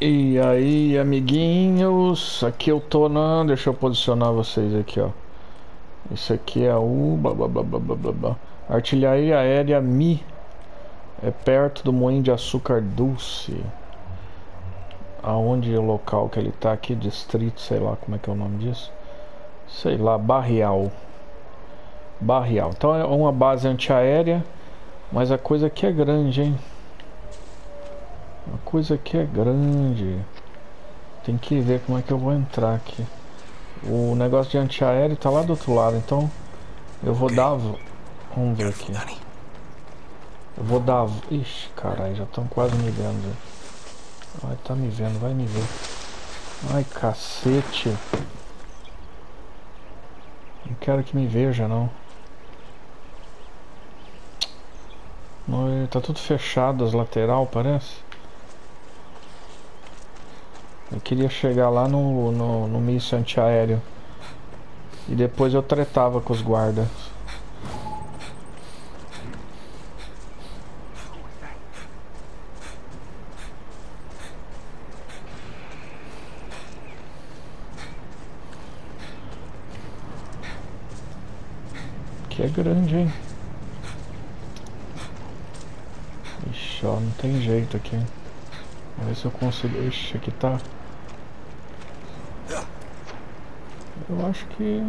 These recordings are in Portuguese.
E aí, amiguinhos, aqui eu tô na... Deixa eu posicionar vocês aqui, ó. Esse aqui é o... Artilharia Aérea Mi. É perto do Moinho de Açúcar Dulce. Aonde é o local que ele tá aqui? Distrito, sei lá como é que é o nome disso. Sei lá, Barreal. Barreal. Então é uma base antiaérea. Mas a coisa aqui é grande, hein? A coisa aqui é grande. Tem que ver como é que eu vou entrar aqui. O negócio de antiaéreo tá lá do outro lado, então eu vou dar... Vamos ver aqui. Eu vou dar... Ixi, caralho, já estão quase me vendo. Já. Ai, tá me vendo, vai me ver. Ai, cacete. Não quero que me veja, não. Não, tá tudo fechado, as lateral, parece. Eu queria chegar lá no míssil antiaéreo. E depois eu tretava com os guardas. Que é grande, hein? Ixi, ó, não tem jeito aqui. Vamos ver se eu consigo... Ixi, aqui tá... Eu acho que...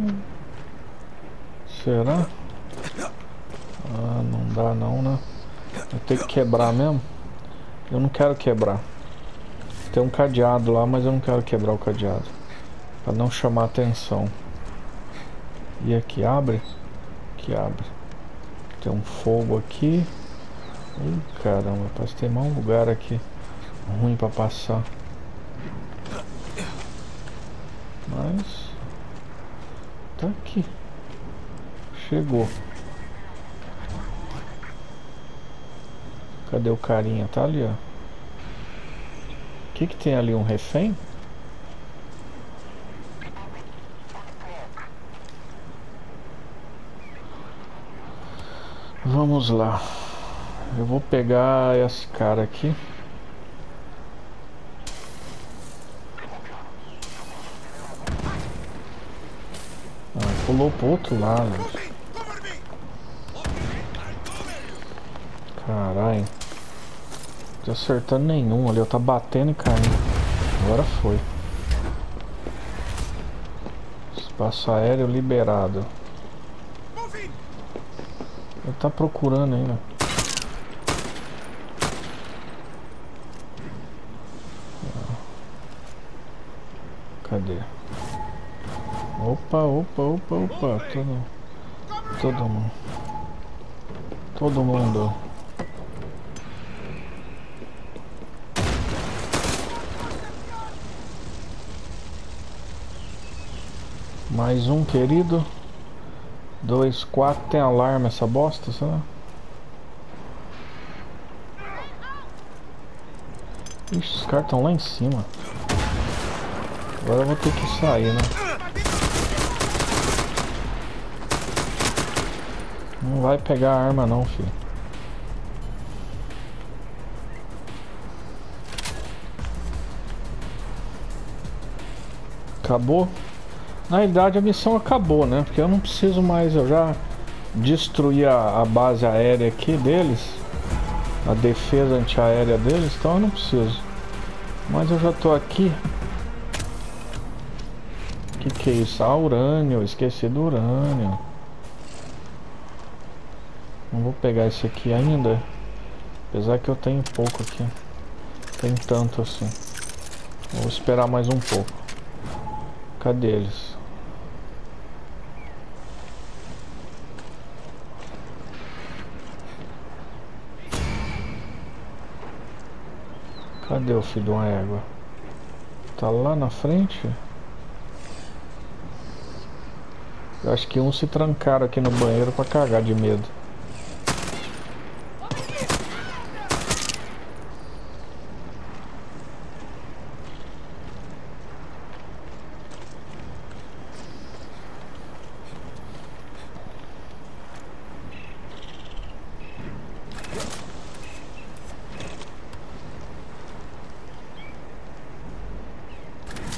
Será? Ah, não dá não, né? Eu tenho que quebrar mesmo? Eu não quero quebrar. Tem um cadeado lá, mas eu não quero quebrar o cadeado. Pra não chamar atenção. E aqui abre? Aqui abre. Tem um fogo aqui. Ih, caramba, parece que tem mais um lugar aqui ruim pra passar. Mas... tá aqui. Chegou. Cadê o carinha? Tá ali, ó. O que que tem ali? Um refém? Vamos lá. Eu vou pegar esse cara aqui. Ah, pulou pro outro lado. Caralho. Não tô acertando nenhum ali. Eu tá batendo e caindo. Agora foi. Espaço aéreo liberado. Ele tá procurando ainda. Cadê? Opa, opa, opa, opa. Todo mundo. Todo mundo. Mais um, querido. 2, 4. Tem alarme essa bosta, será? Ixi, os caras estão lá em cima. Agora eu vou ter que sair, né? Não vai pegar a arma não, filho. Acabou? Na realidade a missão acabou, né? Porque eu não preciso mais, eu já destruí a base aérea aqui deles. A defesa antiaérea deles, então eu não preciso. Mas eu já tô aqui. Que é isso? Ah, urânio, eu esqueci do urânio. Não vou pegar esse aqui ainda. Apesar que eu tenho pouco aqui. Tem tanto assim. Vou esperar mais um pouco. Cadê eles? Cadê o filho de uma égua? Tá lá na frente? Eu acho que uns se trancaram aqui no banheiro pra cagar de medo.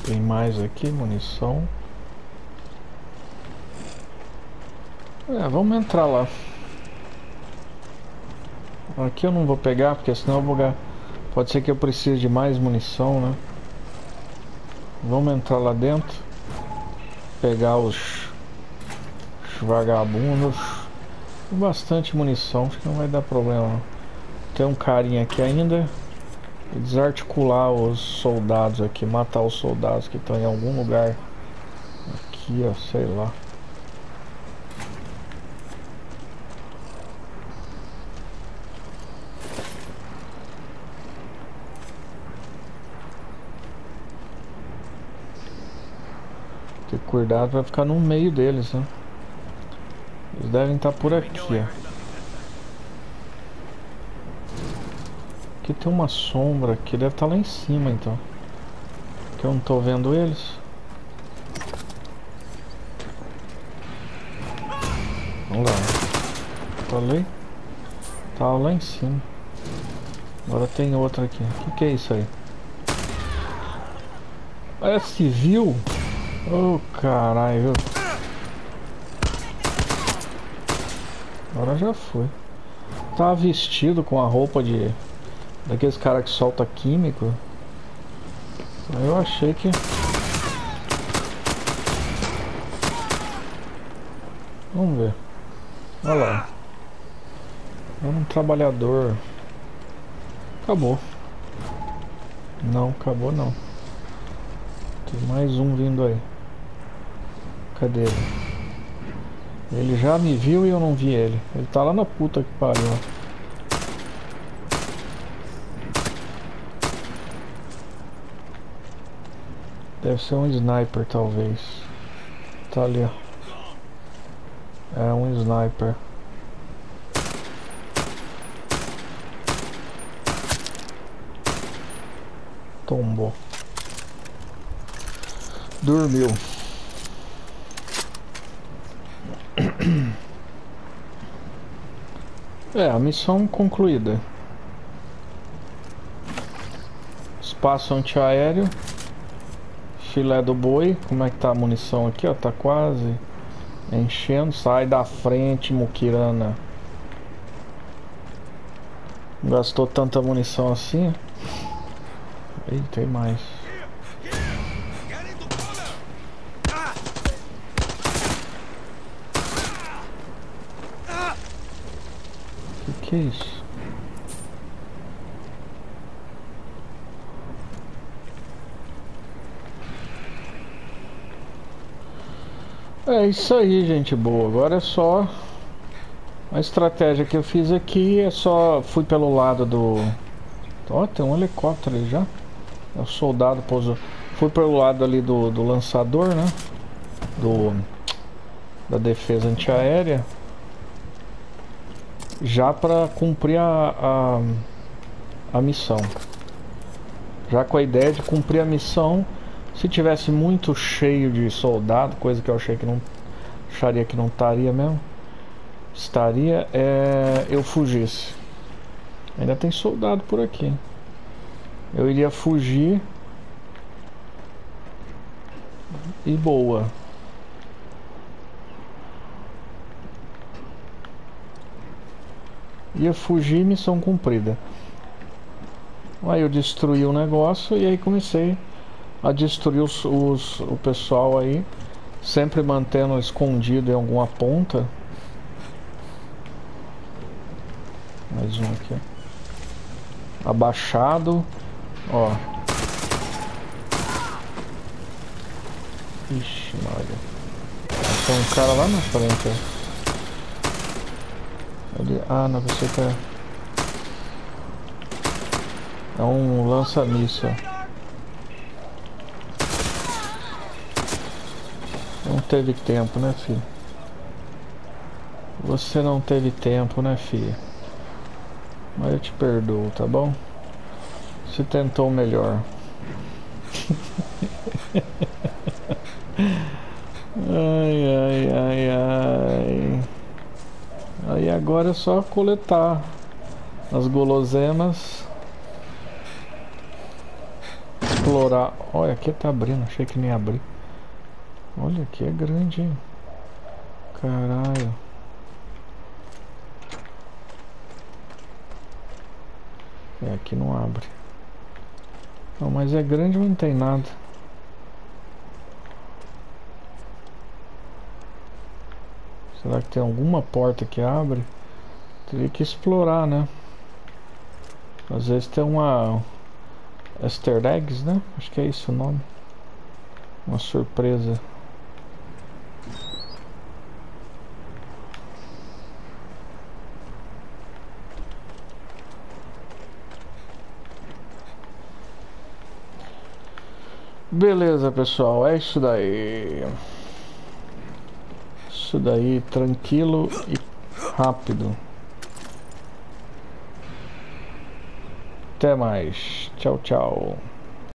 Tem mais aqui, munição. Vamos entrar lá. Aqui eu não vou pegar, porque senão eu vou... Pode ser que eu precise de mais munição, né? Vamos entrar lá dentro. Pegar os vagabundos. Tem bastante munição, acho que não vai dar problema não. Tem um carinha aqui ainda. E desarticular os soldados aqui. Matar os soldados que estão em algum lugar. Aqui, ó, sei lá. Ter cuidado, vai ficar no meio deles, né? Eles devem estar por aqui, ó. Aqui tem uma sombra aqui, deve estar lá em cima então. Que eu não tô vendo eles. Vamos lá. Falei? Tá lá em cima. Agora tem outra aqui. O que é isso aí? É civil? Oh, caralho. Agora já foi. Tá vestido com a roupa de... daqueles caras que solta químico. Eu achei que... Vamos ver. Olha lá. É um trabalhador. Acabou. Não, acabou não. Tem mais um vindo aí. Cadê ele? Ele já me viu e eu não vi ele. Ele tá lá na puta que pariu. Deve ser um sniper, talvez. Tá ali, ó. É um sniper. Tombou. Dormiu. A missão concluída. Espaço antiaéreo. Filé do boi. Como é que tá a munição aqui, ó? Tá quase enchendo. Sai da frente, Mukirana. Não gastou tanta munição assim. Ih, tem mais. Que é isso? É isso aí, gente boa. Agora é só a estratégia que eu fiz aqui. É só fui pelo lado do... Ó, tem um helicóptero ali já. O soldado pousou. Fui pelo lado ali do lançador, né? Da defesa antiaérea. Já para cumprir a missão. Já com a ideia de cumprir a missão. Se tivesse muito cheio de soldado, coisa que eu achei que não... acharia que não estaria mesmo. Estaria, eu fugisse. Ainda tem soldado por aqui. Eu iria fugir. E boa. Ia fugir, missão cumprida. Aí eu destruí o negócio e aí comecei a destruir o pessoal aí. Sempre mantendo escondido em alguma ponta. Mais um aqui. Abaixado. Ó. Ixi, Maria. Tem um cara lá na frente, ó. Ali, não, você quer... É um lança-míssil. Não teve tempo, né, filho? Você não teve tempo, né, filha? Mas eu te perdoo, tá bom? Você tentou o melhor. Ai. Aí agora é só coletar as guloseimas. explorar. Olha, aqui tá abrindo, achei que nem ia abrir. Olha, aqui é grande, hein? Caralho. É, aqui não abre. Não, mas é grande, mas não tem nada. Será que tem alguma porta que abre? Teria que explorar, né? Às vezes tem uma Easter eggs, né? Acho que é isso o nome. Uma surpresa. Beleza, pessoal, é isso daí. Isso daí, tranquilo e rápido. Até mais. Tchau, tchau.